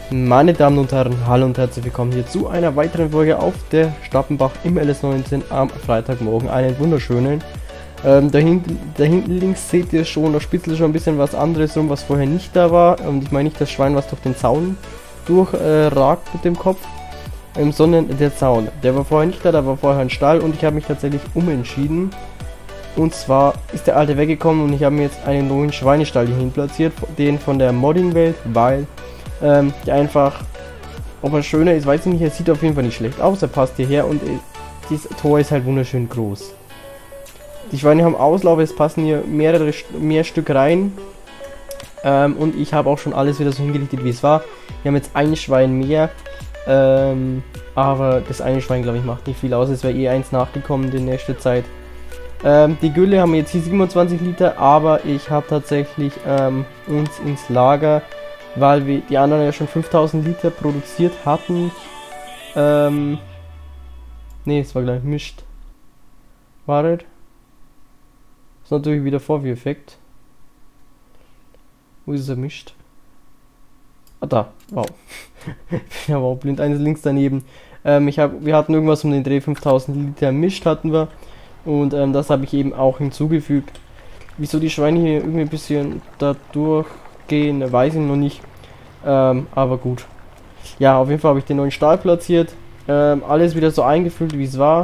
Meine Damen und Herren, hallo und herzlich willkommen hier zu einer weiteren Folge auf der Stappenbach im LS19 am Freitagmorgen. Einen wunderschönen. Da hinten links seht ihr schon, da spitzelt schon ein bisschen was anderes rum, was vorher nicht da war. Und ich meine nicht das Schwein, was durch den Zaun durchragt mit dem Kopf, sondern der Zaun. Der war vorher nicht da, da war vorher ein Stall und ich habe mich tatsächlich umentschieden. Und zwar ist der alte weggekommen und ich habe mir jetzt einen neuen Schweinestall hierhin platziert, den von der Modding-Welt, weil der einfach, ob er schöner ist, weiß ich nicht, er sieht auf jeden Fall nicht schlecht aus, er passt hierher und dieses Tor ist halt wunderschön groß. Die Schweine haben Auslauf, es passen hier mehr Stück rein und ich habe auch schon alles wieder so hingerichtet, wie es war. Wir haben jetzt ein Schwein mehr, aber das eine Schwein, glaube ich, macht nicht viel aus, es wäre eh eins nachgekommen in nächster Zeit. Die Gülle haben jetzt hier 27 Liter, aber ich habe tatsächlich uns ins Lager, weil wir die anderen ja schon 5000 Liter produziert hatten. Ne, es war gleich mischt. Wartet. Ist natürlich wieder Vorführeffekt. Wo ist es mischt? Ah, da. Wow. Ich bin aber auch blind. Eines links daneben. Wir hatten irgendwas um den Dreh 5000 Liter mischt hatten wir. Und das habe ich eben auch hinzugefügt. Wieso die Schweine hier irgendwie ein bisschen da durchgehen, weiß ich noch nicht. Aber gut. Ja, auf jeden Fall habe ich den neuen Stall platziert. Alles wieder so eingefüllt, wie es war.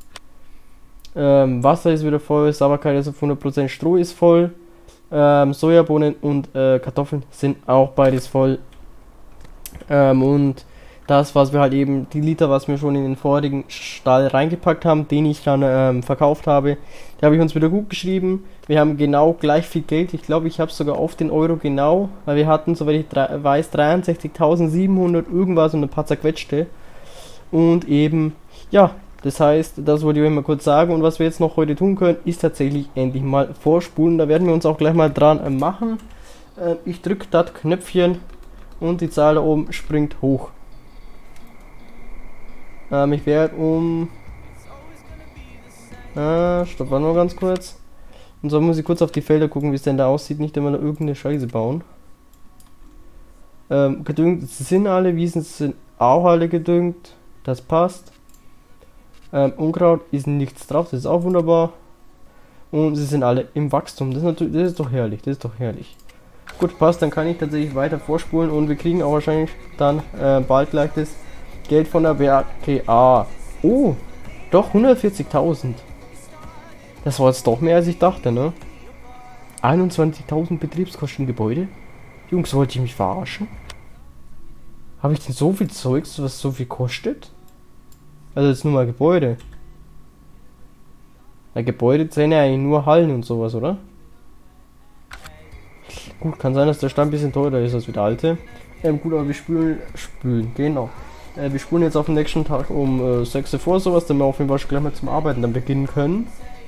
Wasser ist wieder voll, Sauberkeit ist auf 100%, Stroh ist voll. Sojabohnen und Kartoffeln sind auch beides voll. Und das, was wir halt eben, die Liter, was wir schon in den vorigen Stall reingepackt haben, den ich dann verkauft habe, da habe ich uns wieder gut geschrieben. Wir haben genau gleich viel Geld. Ich glaube, ich habe sogar auf den Euro genau, weil wir hatten, soweit ich weiß, 63.700 irgendwas und ein paar zerquetschte. Und eben, ja, das heißt, das wollte ich euch mal kurz sagen. Und was wir jetzt noch heute tun können, ist tatsächlich endlich mal vorspulen. Da werden wir uns auch gleich mal dran machen. Ich drücke das Knöpfchen und die Zahl da oben springt hoch. Ich werde stopp, warte mal ganz kurz. Und so muss ich kurz auf die Felder gucken, wie es denn da aussieht. Nicht immer da irgendeine Scheiße bauen. Gedüngt sind alle, Wiesen sind auch alle gedüngt. Das passt. Unkraut ist nichts drauf, das ist auch wunderbar. Und sie sind alle im Wachstum. Das ist doch herrlich, das ist doch herrlich. Gut, passt, dann kann ich tatsächlich weiter vorspulen und wir kriegen auch wahrscheinlich dann bald gleich das Geld von der BKA. Oh, doch 140.000. Das war jetzt doch mehr als ich dachte, ne? 21.000 Betriebskostengebäude? Jungs, wollte ich mich verarschen? Habe ich denn so viel Zeugs, was so viel kostet? Also jetzt nur mal Gebäude. Na, Gebäude zählen ja eigentlich nur Hallen und sowas, oder? Gut, kann sein, dass der Stand ein bisschen teurer ist als wie der alte. Gut, aber wir spülen, genau. Wir spulen jetzt auf den nächsten Tag um 6 Uhr vor, sowas, damit wir auf jeden Fall schon gleich mal zum Arbeiten dann beginnen können.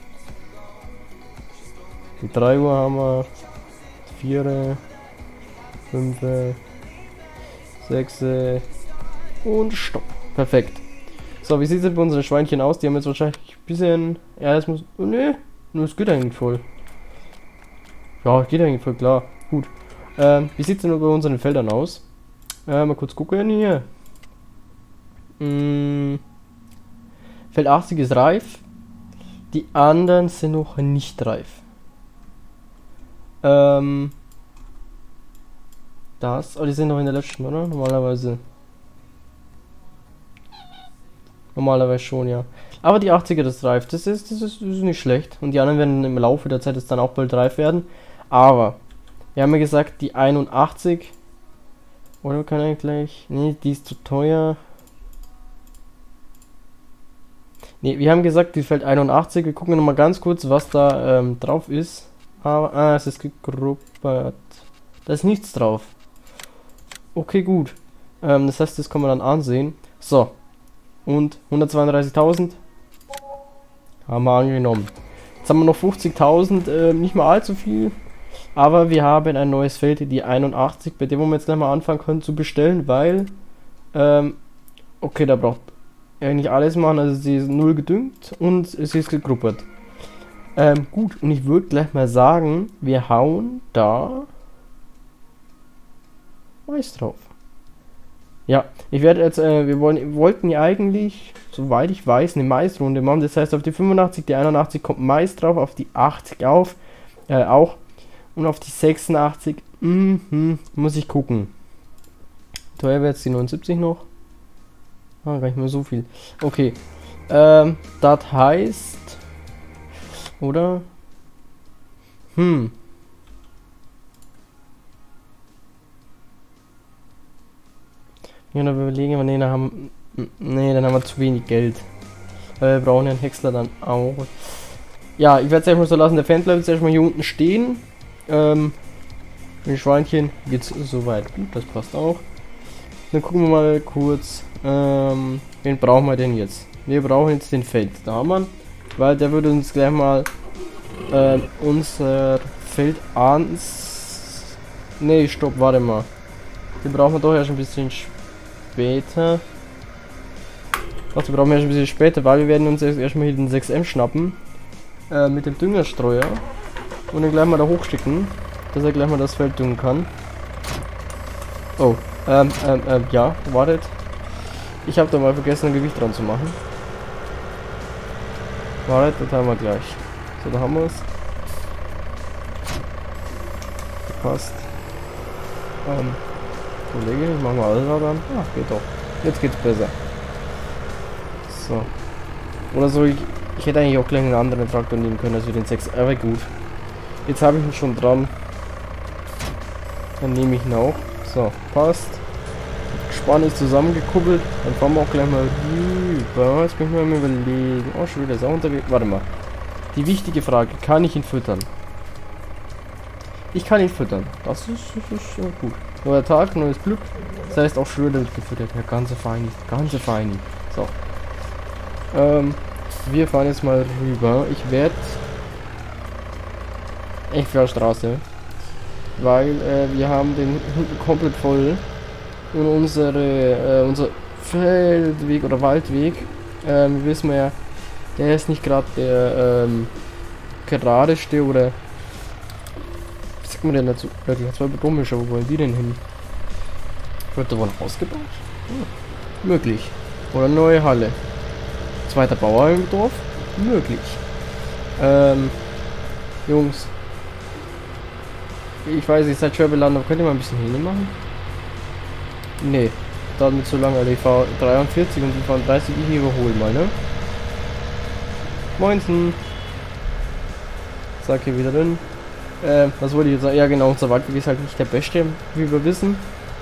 Um 3 Uhr haben wir 4, 5, 6 und Stopp. Perfekt. So, wie sieht es denn bei unseren Schweinchen aus? Die haben jetzt wahrscheinlich ein bisschen... Ja, das muss... Oh, ne, nur es geht eigentlich voll. Ja, geht eigentlich voll klar. Gut. Wie sieht es denn bei unseren Feldern aus? Mal kurz gucken hier. Feld 80 ist reif. Die anderen sind noch nicht reif. Das, oh, die sind noch in der letzten, oder? Normalerweise schon, ja. Aber die 80er, das reif. Das ist nicht schlecht. Und die anderen werden im Laufe der Zeit jetzt dann auch bald reif werden. Aber wir haben ja gesagt, die 81. Oder kann ich gleich... Nee, die ist zu teuer. Ne, wir haben gesagt, die Feld 81. Wir gucken noch mal ganz kurz, was da drauf ist. Aber, es ist gegruppert. Da ist nichts drauf. Okay, gut. Das heißt, das kann man dann ansehen. So. Und 132.000 haben wir angenommen. Jetzt haben wir noch 50.000, nicht mal allzu viel. Aber wir haben ein neues Feld, die 81, bei dem wir jetzt gleich mal anfangen können zu bestellen, weil, okay, da braucht er nicht alles machen, also sie ist 0 gedüngt und sie ist gegruppert. Gut, und ich würde gleich mal sagen, wir hauen da Mais drauf. Ja, ich werde jetzt, wollten ja eigentlich, soweit ich weiß, eine Mais-Runde machen. Das heißt, auf die 85, die 81 kommt Mais drauf, auf die 80 auch. Und auf die 86, muss ich gucken. Teuer wird jetzt die 79 noch. Ah, gar nicht mehr so viel. Okay. Das heißt. Oder? Ja, dann überlegen wir, dann haben wir zu wenig Geld. Weil wir brauchen ja einen Häcksler dann auch. Ja, ich werde es erstmal so lassen. Der Fan bleibt jetzt erstmal hier unten stehen. Mit Schweinchen geht's soweit gut, das passt auch. Dann gucken wir mal kurz. Wen brauchen wir denn jetzt? Wir brauchen jetzt den Feld. Da haben wir, weil der würde uns gleich mal unser Feld ans. Nee, stopp, warte mal. Den brauchen wir doch erst ein bisschen später. Ach, den brauchen wir erst ein bisschen später, weil wir werden uns jetzt erstmal hier den 6M schnappen. Mit dem Düngerstreuer. Und dann gleich mal da hochschicken, dass er gleich mal das Feld düngen kann. Oh, ja, wartet. Ich habe da mal vergessen, ein Gewicht dran zu machen. Wartet, das haben wir gleich. So, da haben wir es. Passt. Kollege, ich mach mal alles dran. Ach, geht doch. Jetzt geht's besser. So. Oder so, ich hätte eigentlich auch gleich einen anderen Traktor nehmen können, als wir den 6. Aber gut. Jetzt habe ich ihn schon dran. Dann nehme ich ihn auch. So, passt. Gespann ist zusammengekuppelt. Dann fahren wir auch gleich mal rüber. Jetzt bin ich mal überlegen. Oh, schon wieder ist auch unterwegs. Warte mal. Die wichtige Frage, kann ich ihn füttern? Ich kann ihn füttern. Das ist gut. Neuer Tag, neues Glück. Das heißt auch Schröder wird gefüttert. Ja, ganze feini. Ganze feini. So. Wir fahren jetzt mal rüber. Ich werde echt für Straße. Weil wir haben den hinten komplett voll. Und unser Feldweg oder Waldweg, wissen wir ja, der ist nicht gerade der geradeste oder wie sagt man denn dazu? Ja, die hat zwar komisch, aber wo wollen die denn hin? Wird da wohl ausgebaut? Möglich. Oder neue Halle. Zweiter Bauer im Dorf? Möglich. Jungs. Ich weiß, ihr seid schwer beladen, aber könnt ihr mal ein bisschen hin machen? Nee, dauert mir zu lange, also ich fahre 43 und die fahren 30, ich überhole mal, ne? Moinsen! Sag hier wieder drin. Was wollte ich jetzt sagen? Ja genau, unser Waldweg ist halt nicht der beste, wie wir wissen.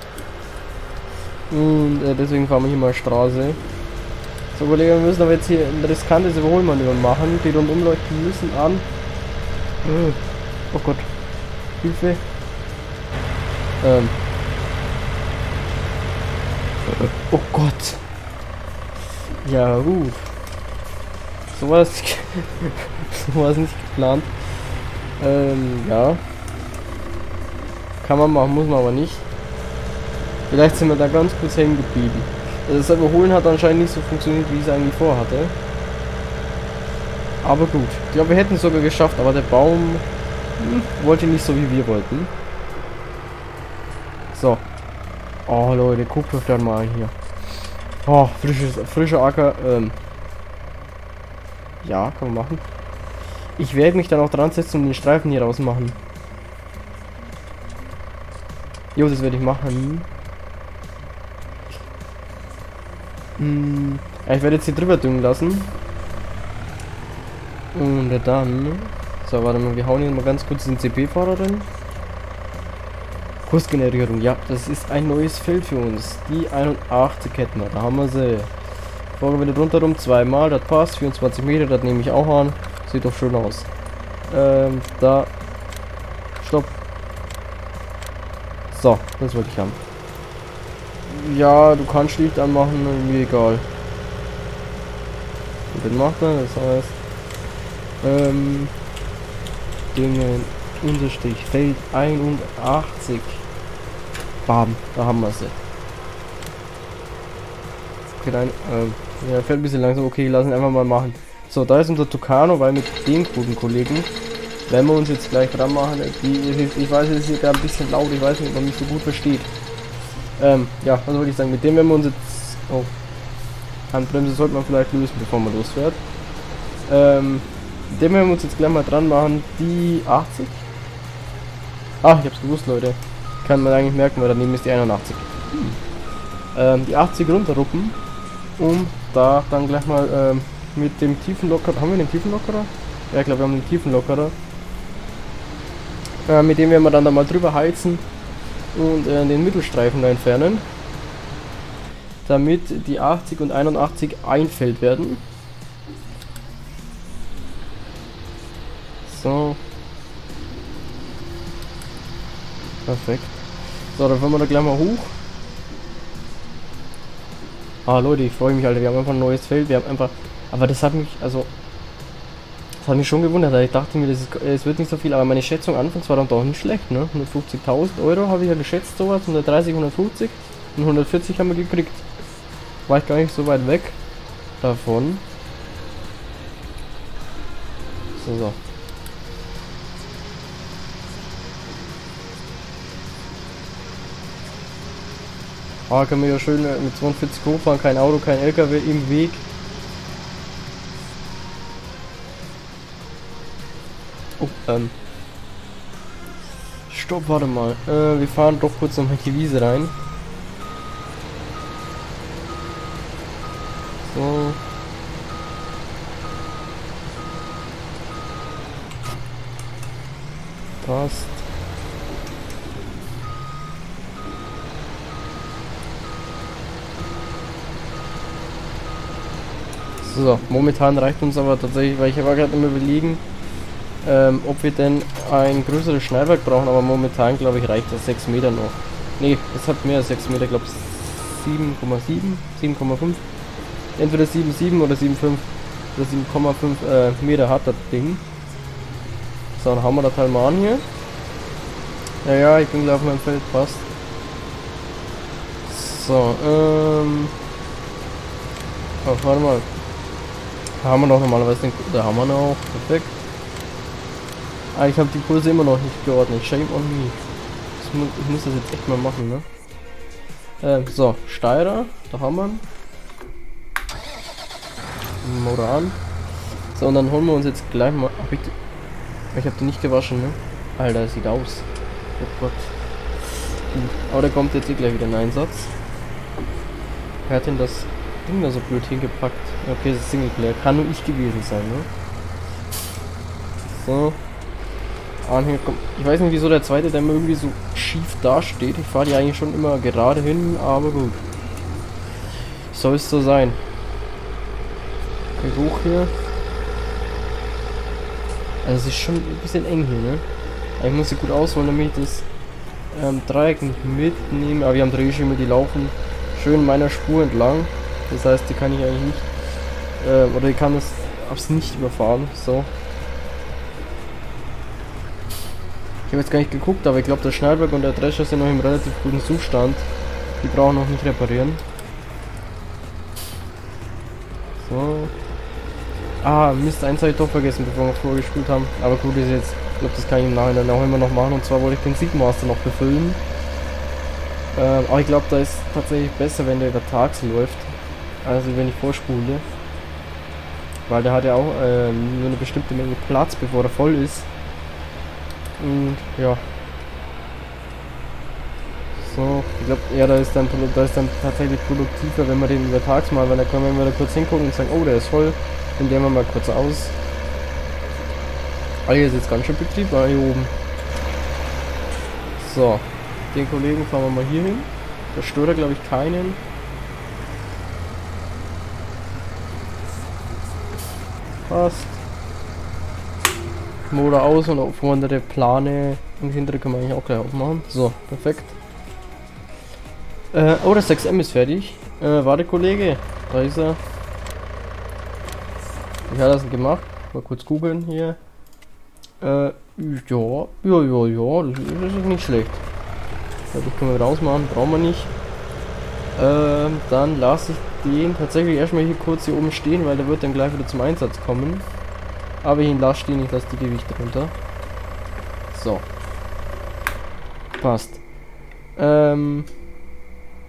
Und deswegen fahren wir hier mal Straße. So Kollege, wir müssen aber jetzt hier ein riskantes Überholmanöver machen. Die rundum leuchten müssen an. Oh Gott. Hilfe. Oh Gott. Ja, so war es nicht geplant. Ja. Kann man machen, muss man aber nicht. Vielleicht sind wir da ganz kurz hängen geblieben. Das Überholen hat anscheinend nicht so funktioniert, wie ich es eigentlich vorhatte. Aber gut. Ich glaube, wir hätten es sogar geschafft, aber der Baum wollte nicht so, wie wir wollten. So. Oh Leute, guckt euch dann mal hier. Oh, frischer Acker. Ja, kann man machen. Ich werde mich dann auch dran setzen und den Streifen hier rausmachen. Jo, das werde ich machen. Ich werde jetzt hier drüber düngen lassen. Und dann... So, warte mal, wir hauen hier mal ganz kurz den CP-Fahrer rein. Kursgenerierung, ja, das ist ein neues Feld für uns. Die 81 hätten wir, da haben wir sie. Folgen wir rundherum zweimal, das passt. 24 Meter, das nehme ich auch an. Sieht doch schön aus. Da. Stopp. So, das wollte ich haben. Ja, du kannst Licht anmachen, mir egal. Und dann macht er, das heißt. Dingen, Unterstrich, Feld 81. Bam, da haben wir sie. Okay, dann, ja, fährt ein bisschen langsam. Okay, lassen einfach mal machen. So, da ist unser Tucano, weil mit dem guten Kollegen, wenn wir uns jetzt gleich dran machen, ich weiß, es ist hier gerade ein bisschen laut, ich weiß nicht, ob man mich so gut versteht. Ja, was wollte ich sagen, mit dem werden wir uns jetzt... Oh, Handbremse sollte man vielleicht lösen, bevor man losfährt. Mit dem werden wir uns jetzt gleich mal dran machen, die 80. Ah, ich hab's gewusst, Leute. Kann man eigentlich merken, weil daneben ist die 81. Die 80 runterruppen, um da dann gleich mal mit dem Tiefenlockerer... Haben wir den Tiefenlockerer? Ja, ich glaube, wir haben den Tiefenlockerer. Mit dem werden wir dann da mal drüber heizen und den Mittelstreifen da entfernen, damit die 80 und 81 ein Feld werden. So. Perfekt. So, dann fahren wir da gleich mal hoch. Ah, Leute, ich freue mich, Alter. Wir haben einfach ein neues Feld. Wir haben einfach... Aber das hat mich... Also... Das hat mich schon gewundert. Ich dachte mir, es wird nicht so viel. Aber meine Schätzung anfangs war dann doch nicht schlecht, ne? 150.000 Euro habe ich ja geschätzt, sowas. 130, 150. Und 140 haben wir gekriegt. War ich gar nicht so weit weg davon. So. Ah, können wir ja schön mit 42 hochfahren, kein Auto, kein LKW im Weg. Oh, Stopp, warte mal. Wir fahren doch kurz noch in die Wiese rein. So. Passt. So, momentan reicht uns aber tatsächlich, weil ich war gerade immer überlegen, ob wir denn ein größeres Schneidwerk brauchen, aber momentan glaube ich reicht das 6 Meter noch. Ne, es hat mehr als 6 Meter, glaube ich 7,7, 7,5. Entweder 7,7 oder 7,5 oder 7,5 Meter hat das Ding. So, dann haben wir das halt mal an hier. Ja, ich bin gleich auf meinem Feld, passt. So, oh, warte mal. Da haben wir noch normalerweise den... Da haben wir noch. Perfekt. Ah, ich habe die Kurse immer noch nicht geordnet. Shame on me. Ich muss das jetzt echt mal machen, ne? So, Steirer. Da haben wir ihn. Motor an. So, und dann holen wir uns jetzt gleich mal... Ich habe den nicht gewaschen, ne? Alter, das sieht aus. Oh Gott. Gut. Aber der kommt jetzt eh gleich wieder in Einsatz. Wer hat denn das Ding da so blöd hingepackt? Okay, das ist Singleplayer. Kann nur ich gewesen sein, ne? So. Anhänger kommt. Ich weiß nicht, wieso der zweite, der mir irgendwie so schief dasteht. Ich fahre die eigentlich schon immer gerade hin, aber gut. Soll es so sein. Okay, hoch hier. Also es ist schon ein bisschen eng hier, ne? Aber ich muss sie gut ausholen, damit ich das Dreieck nicht mitnehme. Aber wir haben Drehschirme, die laufen schön meiner Spur entlang. Das heißt, die kann ich eigentlich nicht, oder ich kann es nicht überfahren. So. Ich habe jetzt gar nicht geguckt, aber ich glaube, der Schneidwerk und der Drescher sind noch im relativ guten Zustand. Die brauchen noch nicht reparieren. So. Ah, Mist, eins habe ich doch vergessen, bevor wir vorgespielt haben. Aber gut, ist jetzt, ich glaube, das kann ich im Nachhinein auch immer noch machen. Und zwar wollte ich den Sigmaster noch befüllen. Aber ich glaube, da ist tatsächlich besser, wenn der über Tags läuft. Also wenn ich vorspule. Weil der hat ja auch nur eine bestimmte Menge Platz, bevor er voll ist. Und ja. So, ich glaube, ja, da ist dann tatsächlich produktiver, wenn wir den über Tags mal, weil da können wir da kurz hingucken und sagen, oh, der ist voll. Den nehmen wir mal kurz aus. Ah, hier ist jetzt ganz schön Betrieb, hier oben. So, den Kollegen fahren wir mal hier hin. Da stört er, glaube ich, keinen. Passt. Motor aus und auf vorne der Plane und hintere können wir eigentlich auch gleich aufmachen. So, perfekt. Oh, das 6M ist fertig. Warte, Kollege. Da ist er. Wie hat er das denn gemacht? Mal kurz googeln hier. Ja, das ist nicht schlecht. Das können wir rausmachen, brauchen wir nicht. Dann lasse ich den tatsächlich erstmal hier kurz hier oben stehen, weil der wird dann gleich wieder zum Einsatz kommen. Aber ich lasse stehen, ich lasse die Gewichte runter. So. Passt.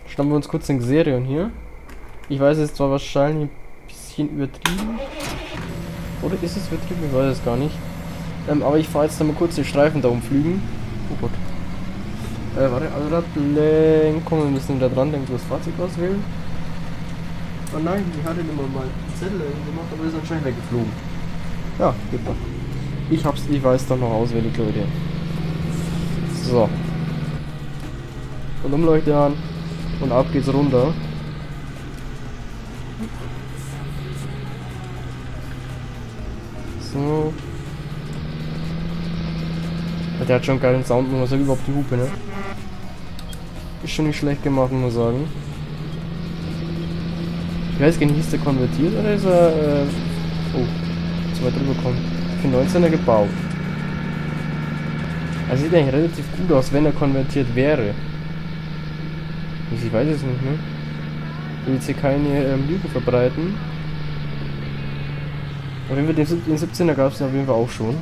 schnappen wir uns kurz den Xerion hier. Ich weiß, es ist zwar wahrscheinlich ein bisschen übertrieben. Oder ist es übertrieben? Ich weiß es gar nicht. Aber ich fahre jetzt da mal kurz den Streifen da umflügen. Oh Gott. Warte, Allradlenkung. Wir müssen wieder dran denken, das Fahrzeug auswählen. Oh nein, ich hatte immer mal einen Zettel gemacht, aber ist anscheinend weggeflogen. Ja, geht doch. Ich weiß doch noch auswendig, Leute. So. Und Umleuchte an. Und ab geht's runter. So. Der hat schon einen geilen Sound, muss man überhaupt die Hupe, ne? Ist schon nicht schlecht gemacht, muss man sagen. Ich weiß gar nicht, ist der konvertiert oder ist er, oh, zu weit drüber kommen. Für 19er gebaut. Also sieht eigentlich relativ gut aus, wenn er konvertiert wäre. Ich weiß es nicht, ne? Ich will jetzt hier keine Lüge verbreiten. Auf jeden Fall den 17er gab es auf jeden Fall auch schon.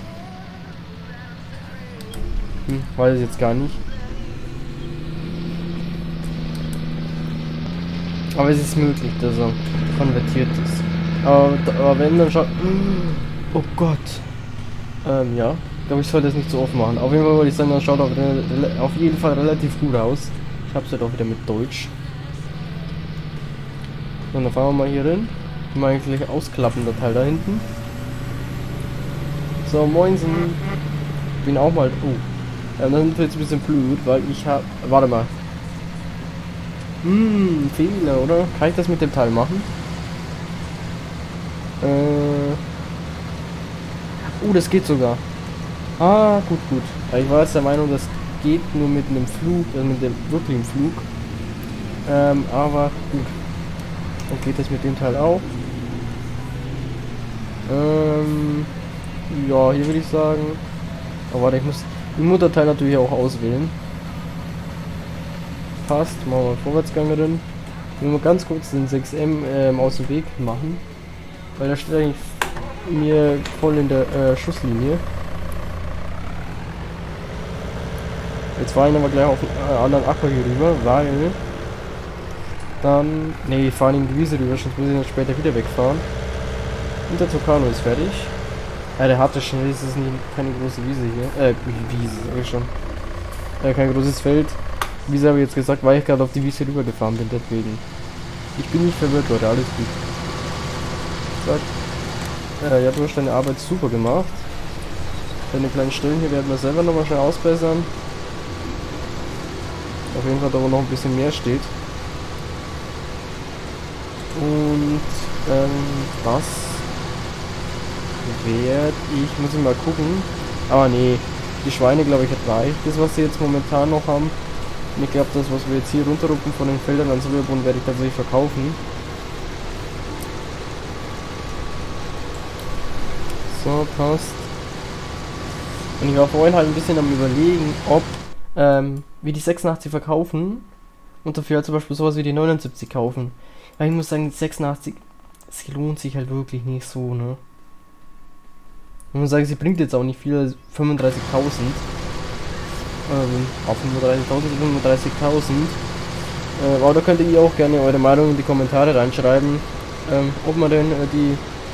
Weiß ich jetzt gar nicht. Aber es ist möglich, dass er konvertiert ist. Aber wenn dann schaut. Oh Gott. Ja. Ich glaube, ich sollte das nicht so oft machen. Auf jeden Fall wollte ich sagen, das schaut auf jeden Fall relativ gut aus. Ich hab's halt auch wieder mit Deutsch. So, dann fahren wir mal hier hin. Mal gleich ausklappen, der Teil da hinten. So, moinsen. Bin auch mal. Oh. Dann wird jetzt ein bisschen blöd, weil ich habe. Warte mal. Fehler, oder? Kann ich das mit dem Teil machen? Oh, das geht sogar. Ah, gut, gut. Ich war jetzt der Meinung, das geht nur mit einem Flug, mit dem wirklichen Flug. Aber gut. Und geht das mit dem Teil auch? Ja, hier würde ich sagen. Aber warte, ich muss den Mutterteil natürlich auch auswählen. Passt, machen wir Vorwärtsgang drin. Ich will mal ganz kurz den 6M aus dem Weg machen. Weil der steht eigentlich mir voll in der Schusslinie. Jetzt fahren wir gleich auf einen anderen Acker hier rüber, weil dann. Ne, ich fahre in die Wiese rüber, sonst muss ich dann später wieder wegfahren. Und der Tucano ist fertig. Ja, der hatte schon, das ist keine große Wiese hier. Wiese, sag ich schon. Kein großes Feld. Wiese habe ich jetzt gesagt, weil ich gerade auf die Wiese rübergefahren bin, deswegen. Ich bin nicht verwirrt, Leute, alles gut. Zack. Ja, du hast deine Arbeit super gemacht. Deine kleinen Stellen hier werden wir selber nochmal schnell ausbessern. Auf jeden Fall, da wo noch ein bisschen mehr steht. Und das werde ich, muss ich mal gucken. Aber nee, die Schweine glaube ich hat reicht. Das was sie jetzt momentan noch haben. Und ich glaube das was wir jetzt hier runterruppen von den Feldern an Sojabohnen werde ich tatsächlich verkaufen. So, passt. Und ich war vorhin halt ein bisschen am überlegen, ob wir die 86 verkaufen und dafür halt zum Beispiel sowas wie die 79 kaufen. Weil ich muss sagen, die 86, sie lohnt sich halt wirklich nicht so, ne? Ich muss sagen, sie bringt jetzt auch nicht viel, 35.000. Auf 35.000, 35.000. Aber da könnt ihr auch gerne eure Meinung in die Kommentare reinschreiben, ob man denn die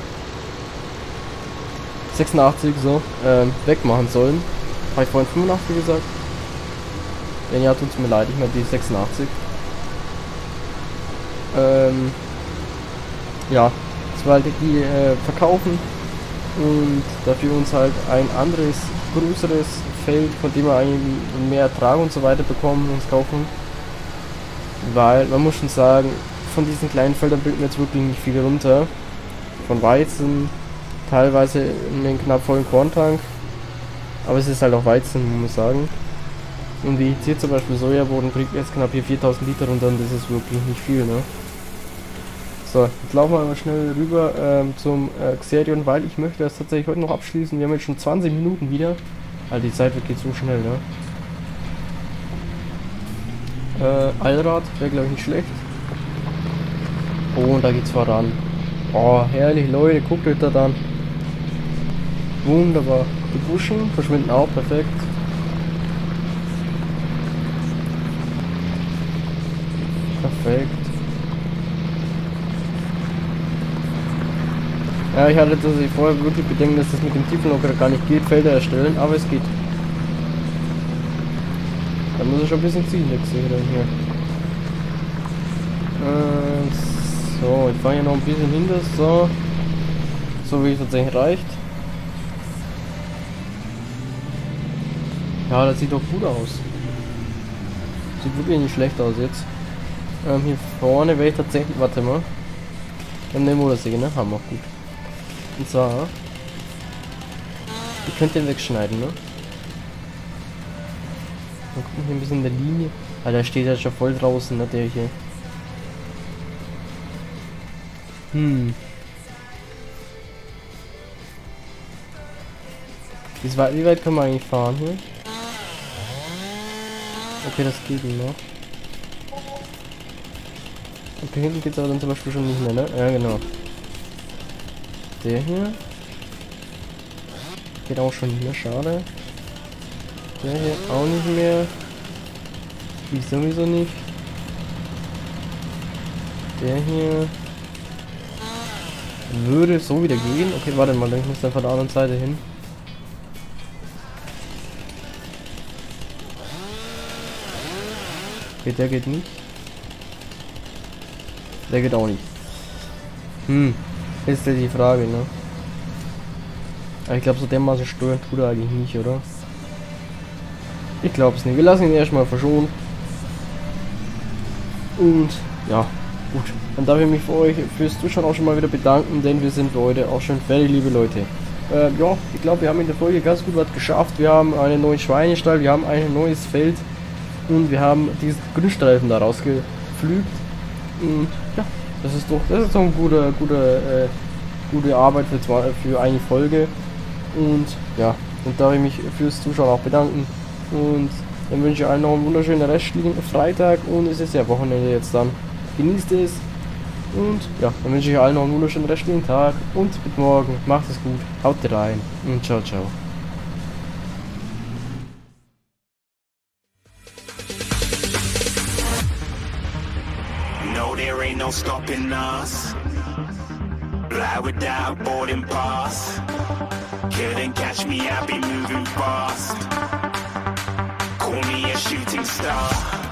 86 so wegmachen sollen. Habe ich vorhin 85 gesagt? Denn ja, tut's mir leid, ich meine die 86. Ja, das war halt die verkaufen und dafür uns halt ein anderes, größeres Feld, von dem wir eigentlich mehr Ertrag und so weiter bekommen, uns kaufen. Weil, man muss schon sagen, von diesen kleinen Feldern bringt man jetzt wirklich nicht viel runter. Von Weizen, teilweise einen knapp vollen Korntank. Aber es ist halt auch Weizen, muss man sagen. Und wie jetzt hier zum Beispiel Sojabohnen bringt jetzt knapp hier 4000 Liter runter und das ist wirklich nicht viel, ne? So, jetzt laufen wir mal schnell rüber zum Xerion, weil ich möchte das tatsächlich heute noch abschließen. Wir haben jetzt schon 20 Minuten wieder. Also die Zeit geht so schnell, ne? Allrad wäre glaube ich nicht schlecht. Oh, und da geht's voran. Oh, herrlich, Leute, guckt euch das an. Wunderbar. Die Buschen verschwinden auch, perfekt. Perfekt. Ja, ich hatte tatsächlich vorher wirklich Bedenken, dass das mit dem Tiefenlocker gar nicht geht, Felder erstellen, aber es geht. Da muss ich schon ein bisschen ziehen, der Xeran hier. So, ich fahre hier noch ein bisschen hinter, so wie es tatsächlich reicht. Ja, das sieht doch gut aus. Sieht wirklich nicht schlecht aus jetzt. Hier vorne wäre ich tatsächlich, warte mal. Wir haben eine Motorsäge, ne? Haben wir, gut. Und zwar, ich könnte den wegschneiden, ne? Mal gucken, hier ein bisschen in der Linie. Ah, der steht ja schon voll draußen, ne, der hier. Wie weit kann man eigentlich fahren hier? Okay, das geht noch. Okay, hinten geht es aber dann zum Beispiel schon nicht mehr, ne? Ja, genau. Der hier. Geht auch schon nicht mehr, schade. Der hier auch nicht mehr. Die sowieso nicht. Der hier. Würde so wieder gehen. Okay, warte mal, ich muss dann von der anderen Seite hin. Okay, der geht nicht. Der geht auch nicht. Ist ja die Frage, ne? Aber ich glaube, so dermaßen steuern tut er eigentlich nicht, oder? Ich glaube es nicht. Wir lassen ihn erstmal verschont. Und ja, gut. Dann darf ich mich für euch fürs Zuschauen auch schon mal wieder bedanken, denn wir sind für heute auch schon fertig, liebe Leute. Ja, ich glaube, wir haben in der Folge ganz gut was geschafft. Wir haben einen neuen Schweinestall, wir haben ein neues Feld und wir haben diesen Grünstreifen da rausgepflügt. Und ja, das ist doch eine gute Arbeit für eine Folge. Und ja, dann darf ich mich fürs Zuschauen auch bedanken. Und dann wünsche ich allen noch einen wunderschönen restlichen Freitag und es ist ja Wochenende jetzt dann. Genießt es und ja, dann wünsche ich allen noch einen wunderschönen restlichen Tag und bis morgen. Macht es gut, haut rein und ciao, ciao. No, there ain't no stopping us. Fly without boarding pass. Couldn't catch me, I'll be moving fast. Call me a shooting star.